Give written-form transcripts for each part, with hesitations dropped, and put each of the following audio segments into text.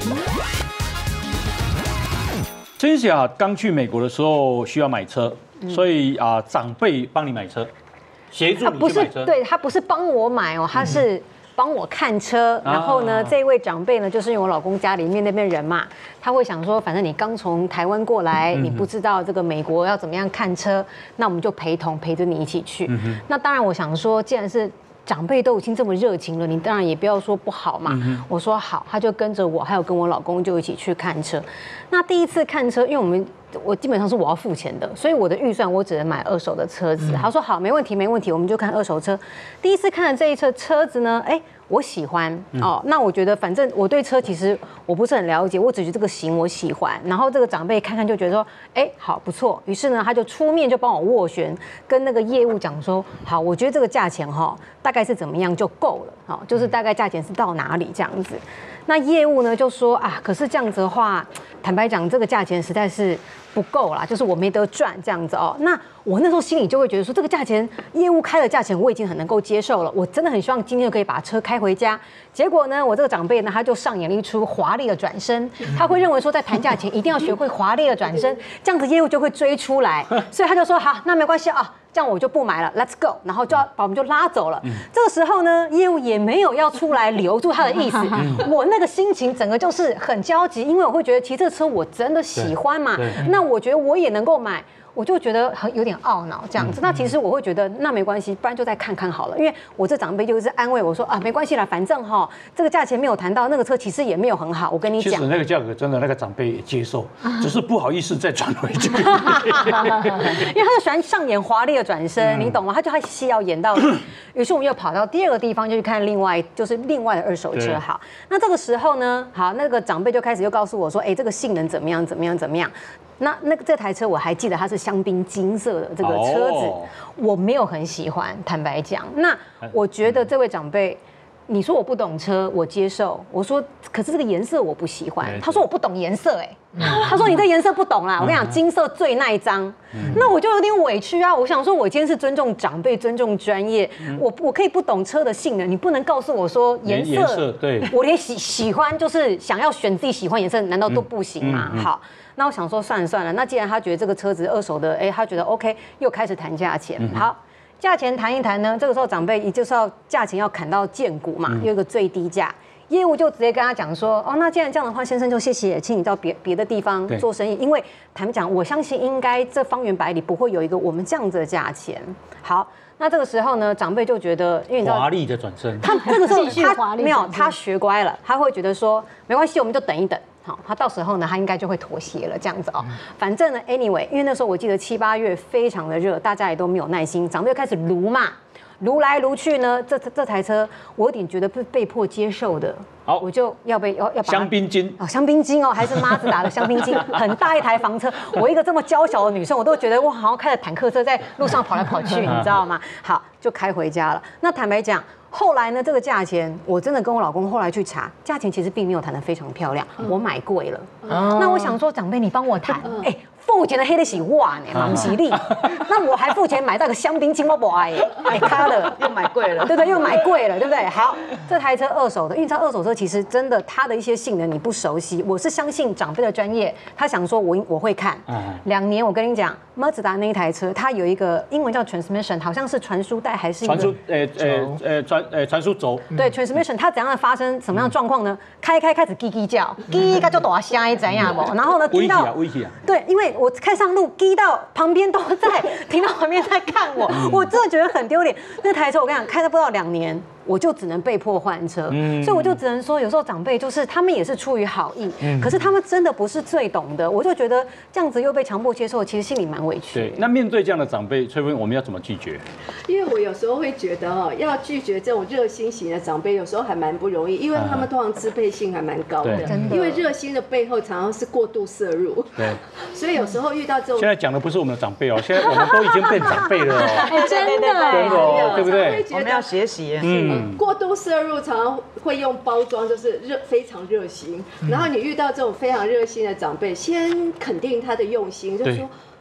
春霞刚去美国的时候需要买车，所以长辈帮你买车，协助你去买车。 对，他不是帮我买哦，他是帮我看车。然后呢，这位长辈呢，就是因为我老公家里面那边人嘛，他会想说，反正你刚从台湾过来，你不知道这个美国要怎么样看车，那我们就陪着你一起去。那当然，我想说，既然是长辈都已经这么热情了，你当然也不要说不好嘛。我说好，他就跟着我，还有跟我老公就一起去看车。那第一次看车，因为我基本上是我要付钱的，所以我的预算我只能买二手的车子。他说好，没问题，我们就看二手车。第一次看的这一车车子呢，我喜欢哦。那我觉得反正我对车其实我不是很了解，我只觉得这个型我喜欢。然后这个长辈看看就觉得说，好不错。于是呢，他就出面就帮我斡旋，跟那个业务讲说，好，我觉得这个价钱大概是怎么样就够了，就是大概价钱是到哪里这样子。那业务呢就说可是这样子的话，坦白讲，这个价钱实在是不够啦，就是我没得赚这样子哦。那我那时候心里就会觉得说，这个价钱，业务开的价钱我已经很能够接受了，我真的很希望今天就可以把车开回家。结果呢，我这个长辈呢，他就上演了一出华丽的转身，他会认为说，在谈价钱一定要学会华丽的转身，这样子业务就会追出来，所以他就说好，那没关系啊。这样我就不买了 ，Let's go， 然后就要把我们就拉走了。这个时候呢，业务也没有要出来留住他的意思。我那个心情整个就是很焦急，因为我会觉得骑这车我真的喜欢嘛，那我觉得我也能够买。我就觉得有点懊恼这样子。那其实我会觉得那没关系，不然就再看看好了。因为我这长辈就是安慰我说没关系啦，反正这个价钱没有谈到，那个车其实也没有很好。我跟你讲， 其实那个价格真的那个长辈也接受，只是不好意思再转回去。因为他就喜欢上演华丽的转身，你懂吗？他就戏要演到。于是我们又跑到第二个地方，就去看另外的二手车。好，那这个时候呢，好，那个长辈就开始又告诉我说，这个性能怎么样。那这台车我还记得它是香槟金色的这个车子，我没有很喜欢，坦白讲。那我觉得这位长辈，你说我不懂车，我接受。我说可是这个颜色我不喜欢。他说我不懂颜色，他说你这颜色不懂啦。我跟你讲，金色最耐脏。那我就有点委屈啊。我想说，我今天是尊重长辈，尊重专业，我可以不懂车的性能，你不能告诉我说颜色，对，我连喜欢就是想要选自己喜欢颜色，难道都不行吗？好。那我想说算了，那既然他觉得这个车子二手的，他觉得 OK， 又开始谈价钱。好，价钱谈一谈呢，这个时候长辈也就是要价钱要砍到见骨嘛，有一个最低价。业务就直接跟他讲说，那既然这样的话，先生就谢谢，请你到别的地方做生意，因为坦白讲，我相信应该这方圆百里不会有一个我们这样子的价钱。好，那这个时候呢，长辈就觉得，因为你知道华丽的转身， 他这个时候他学乖了，他会觉得说没关系，我们就等一等。好，他到时候呢，他应该就会妥协了，这样子哦。反正呢 ，anyway， 因为那时候我记得7、8月非常的热，大家也都没有耐心，长辈就开始撸嘛，撸来撸去呢，这台车我有点觉得被迫接受的。好，我就要把香槟金香槟金还是马自达的香槟金，很大一台房车。我一个这么娇小的女生，我都觉得我好像开着坦克车在路上跑来跑去，你知道吗？好，就开回家了。那坦白讲，后来呢，这个价钱我真的跟我老公后来去查，价钱其实并没有谈得非常漂亮，我买贵了。那我想说，长辈你帮我谈，付钱的黑的是我呢，忙吉利。那我还付钱买到个香槟金，我不爱，他的又买贵了， 对不对？又买贵了，对不对？好，这台车二手的，因为二手车其实真的它的一些性能你不熟悉，我是相信长辈的专业，他想说我会看。2年我跟你讲，马自达那一台车，它有一个英文叫 transmission， 好像是传输带还是传输轴？ 对 transmission， 它怎样的发生什么样的状况呢？开始叽叽叫，叽个就大声怎样不？然后呢， 滴到对，因为我开上路，滴到旁边都在停到旁边在看我，我真的觉得很丢脸。那台车我跟你讲，开了不到2年。我就只能被迫换车，所以我就只能说，有时候长辈就是他们也是出于好意，可是他们真的不是最懂的。我就觉得这样子又被强迫接受，其实心里蛮委屈。 对，那面对这样的长辈，翠芬，我们要怎么拒绝？ 因为我有时候会觉得要拒绝这种热心型的长辈，有时候还蛮不容易，因为他们通常支配性还蛮高的，因为热心的背后常常是过度摄入。对，所以有时候遇到这种， 现在讲的不是我们的长辈哦，现在我们都已经变长辈了哦， 真的， 对不对？ 我们要学习，过度摄入常常会用包装，就是非常热心。然后你遇到这种非常热心的长辈，先肯定他的用心，就说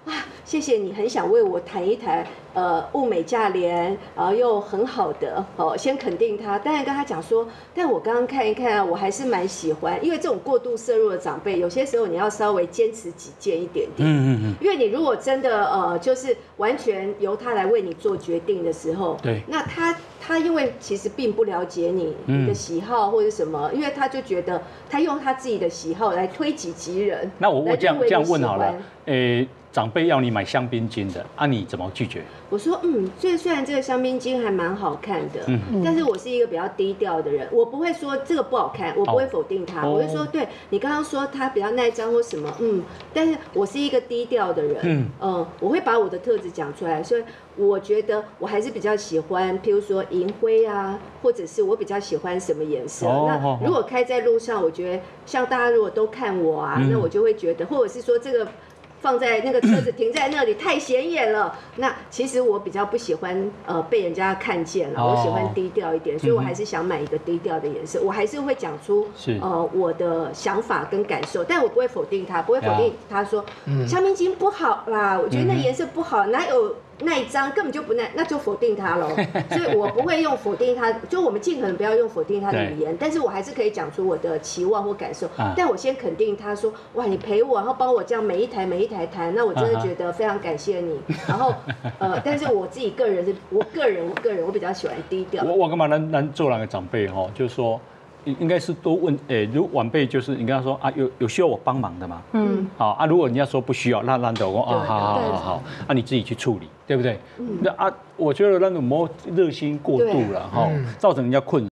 谢谢你很想为我谈一谈，物美价廉，然后又很好的，先肯定他。当然跟他讲说，但我刚刚看一看啊，我还是蛮喜欢，因为这种过度摄入的长辈，有些时候你要稍微坚持己见一点点。因为你如果真的就是完全由他来为你做决定的时候， 对， 那他因为其实并不了解你的喜好或者什么，因为他就觉得他用他自己的喜好来推己及人。 那我这样问好了，长辈要你买香槟金的，你怎么拒绝？ 我说，虽然这个香槟金还蛮好看的，但是我是一个比较低调的人，我不会说这个不好看，我不会否定它，我会说，对你刚刚说它比较耐脏或什么，但是我是一个低调的人，我会把我的特质讲出来，所以我觉得我还是比较喜欢，譬如说银灰啊，或者是我比较喜欢什么颜色。那如果开在路上，我觉得像大家如果都看我啊，那我就会觉得，或者是说这个。放在那个车子停在那里太显眼了，那其实我比较不喜欢被人家看见了，我喜欢低调一点，所以我还是想买一个低调的颜色，我还是会讲出我的想法跟感受，但我不会否定他，不会否定他说香槟金不好啦，我觉得那颜色不好，哪有那一张根本就不耐，那就否定他咯。所以我不会用否定他，就我们尽可能不要用否定他的语言，但是我还是可以讲出我的期望或感受，但我先肯定他说，哇，你陪我，然后帮我这样每一台谈，那我真的觉得非常感谢你。然后但是我自己个人我比较喜欢低调。 我干嘛咱做人的长辈就是说。应该是多问，如晚辈就是你跟他说有需要我帮忙的吗？好如果人家说不需要，那就说好，你自己去处理，对不对？那我觉得那种热心过度了造成人家困扰。